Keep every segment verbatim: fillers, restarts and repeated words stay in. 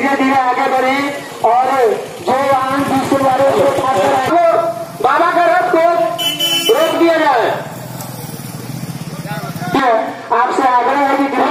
धीरे धीरे आगे बढ़े और जो वाहन दूसरे वाले उसको पास कराए, बाबा का रथ को रोक दिया जाए। आपसे आग्रह है कि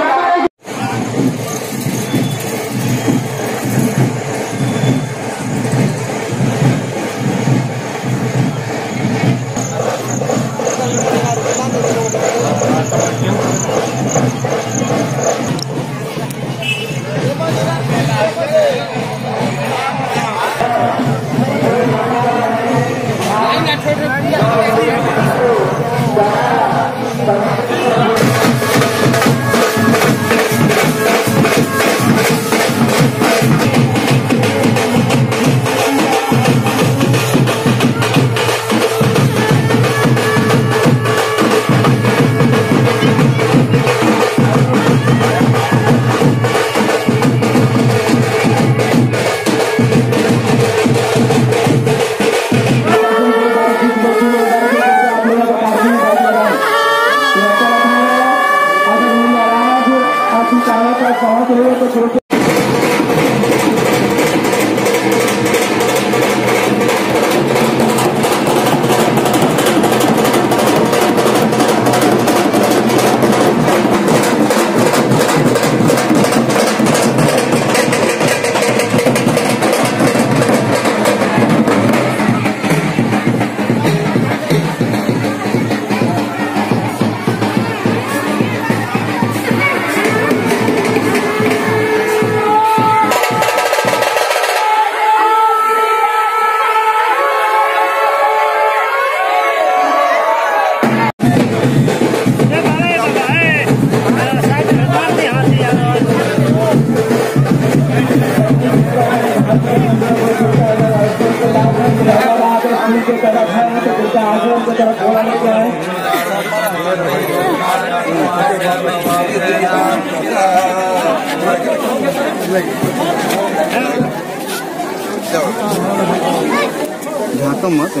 तो मत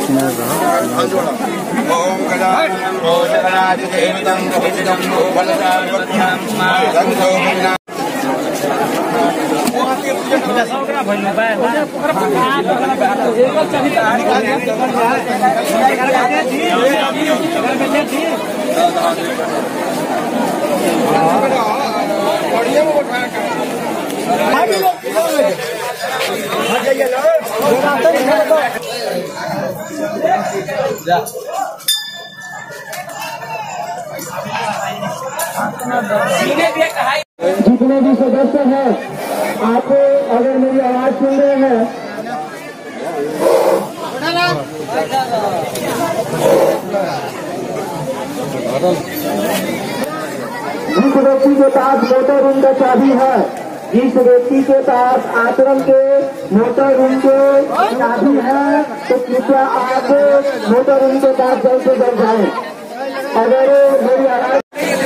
ओम जितने भी सदस्य हैं, आप अगर मेरी आवाज सुन रहे हैं, जिस व्यक्ति के पास मोटर रूम का चाबी है, जिस व्यक्ति के पास आश्रम के मोटर रूम के चाबी है, तो कृपया आप मोटर रूम के पास जल्द से जल्द जाएं। अगर मेरी आवाज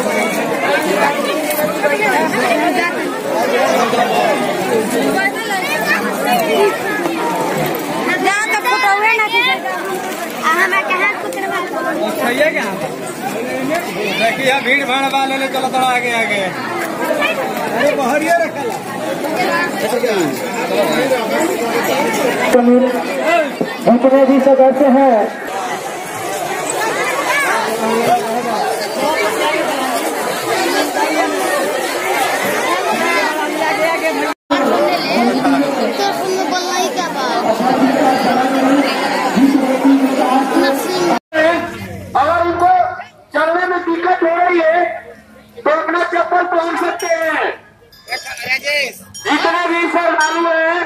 देखिए भीड़ भाड़ वाले ने चलो थोड़ा आगे आगे अरे बहरिया रखा जितने भी सदस्य हैं, अगर उनको चलने में दिक्कत हो रही है तो अपना चप्पल पहन सकते हैं। जितने भी श्रद्धालु हैं,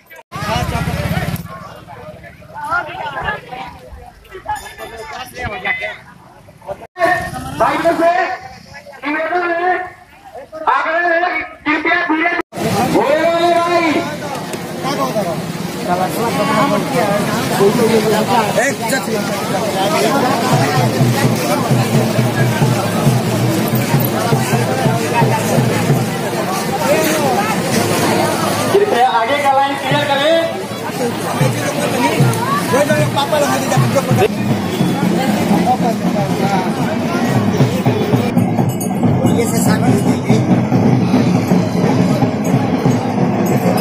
भाइयों से निवेदन है, आग्रह है, कृपया धीरे भाई कृपया आगे का लाइन क्लियर करें। ये से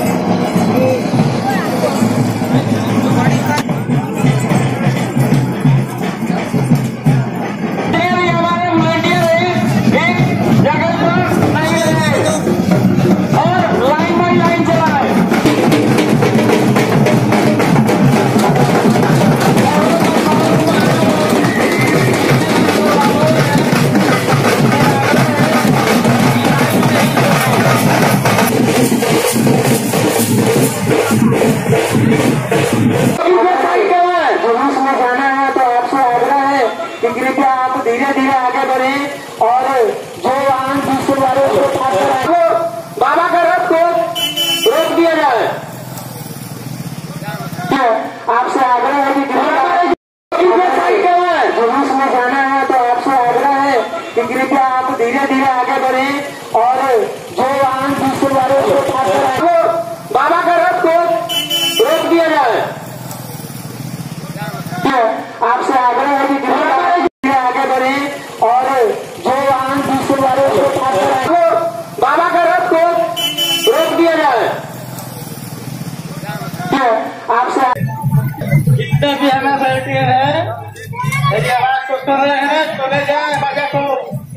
आपसे जितने भी हमें बैठे हैं मेरी आवाज को सुन रहे हैं सुने जाए बाजा को।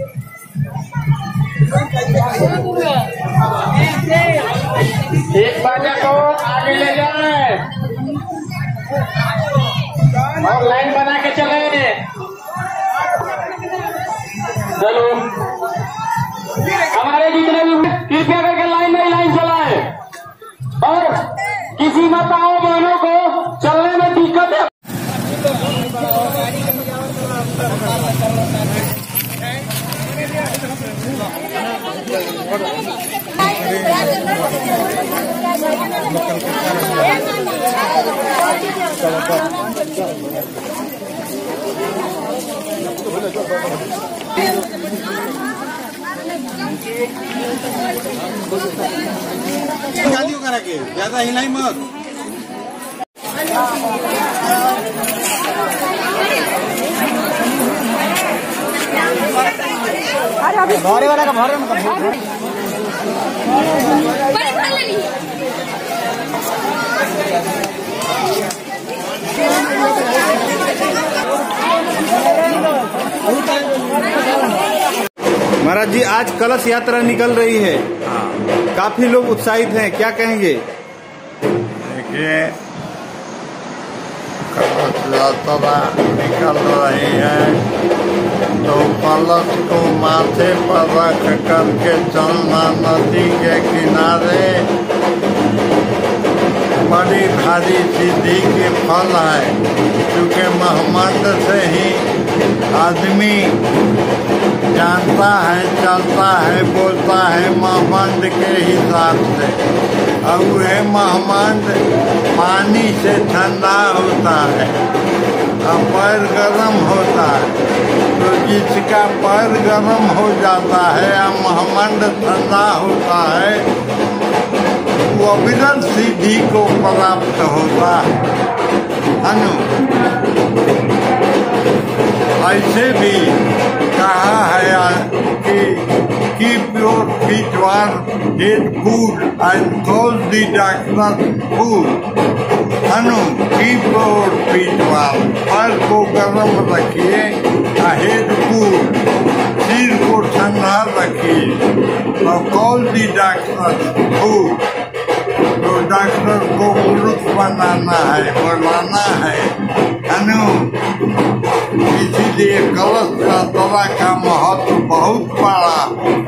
एक बाजा को आगे ले जाए और लाइन बना के चले। चलो हमारे जितने भी कृपया करके लाइन में लाइन चलाए और किसी माताओं बहनों को चलने में दिक्कत है। गालियों करा के ज्यादा हिलाई मत। भारे वाला का भारे में महाराज जी आज कलश यात्रा निकल रही है। हाँ। काफी लोग उत्साहित हैं, क्या कहेंगे? देखिए कलश यात्रा निकल रही है तो कलश को माथे पर रख करके चलना नदी के किनारे बड़ी भारी सिद्धि के फल है, क्योंकि महमद से ही आदमी जानता है, चलता है, बोलता है महमंद के हिसाब से। और वह महमंद पानी से ठंडा होता है और पैर गर्म होता है, तो जिसका पैर गर्म हो जाता है और महमंद ठंडा होता है वो अविरल सिद्धि को प्राप्त होता है। अनु ऐसे भी कहा है कि keep your feet warm, eat food and close the darkness food. Anu keep your feet warm, पैर को गर्म रखिए, head food, सिर को ठंडा रखिए और close the darkness food। तो डॉक्टर को मुल्क बनाना है, बुलाना है। अनु इसीलिए कलश यात्रा का महत्व बहुत बड़ा।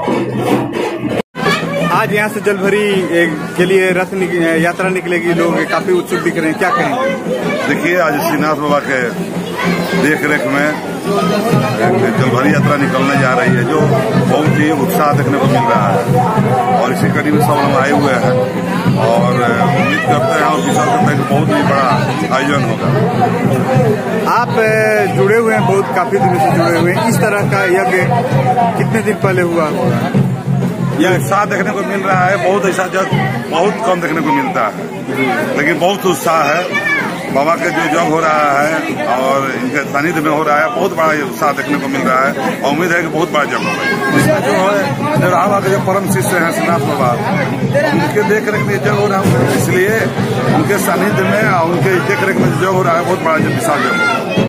आज यहाँ से जलभरी के लिए रथ निक, यात्रा निकलेगी, लोग काफी उत्सुक दिख रहे हैं, क्या कहेंगे? देखिए आज श्रीनाथ बाबा के देख रेख में जलभरी यात्रा निकलने जा रही है, जो बहुत ही उत्साह देखने को मिल रहा है और इसी कड़ी में सब लोग आए हुए हैं और उम्मीद करते हैं और विश्वास करते हैं कि बहुत ही बड़ा आयोजन होगा। आप जुड़े हुए हैं, बहुत काफी दिनों से जुड़े हुए हैं, इस तरह का यज्ञ कितने दिन पहले हुआ? यह उत्साह देखने को मिल रहा है, बहुत ऐसा जग बहुत कम देखने को मिलता है, लेकिन बहुत उत्साह है। बाबा के जो जग हो रहा है और इनके सानिध्य में हो रहा है, बहुत बड़ा ये उत्साह देखने को मिल रहा है और उम्मीद है कि बहुत बड़ा जग होगा। इसमें जो है जो बाबा के जो परम शिष्य हैं श्रीनाथ बाबा, उनके देख रेख में जग हो रहा है, इसलिए उनके सानिध्य में और उनके देख रेख में जग हो रहा है, बहुत बड़ा विशाल जग होगा।